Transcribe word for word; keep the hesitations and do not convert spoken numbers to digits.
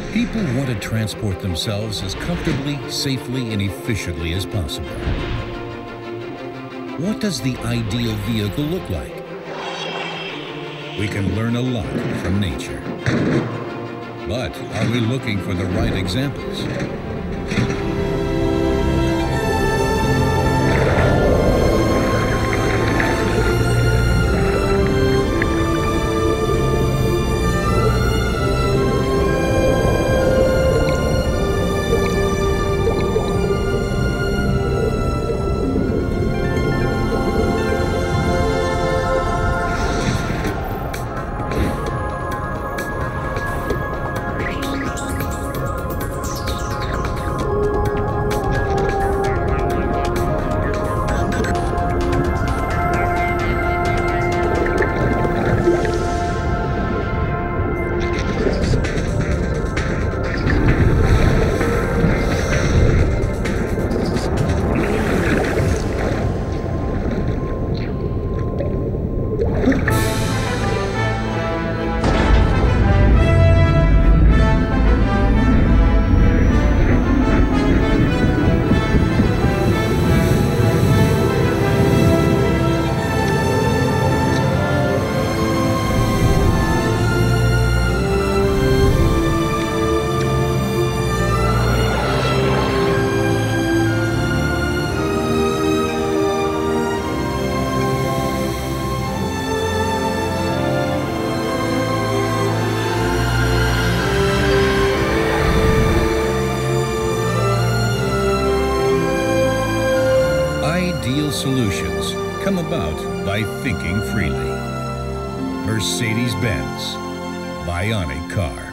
People want to transport themselves as comfortably, safely, and efficiently as possible. What does the ideal vehicle look like? We can learn a lot from nature. But are we looking for the right examples? Ideal solutions come about by thinking freely. Mercedes-Benz Bionic Car.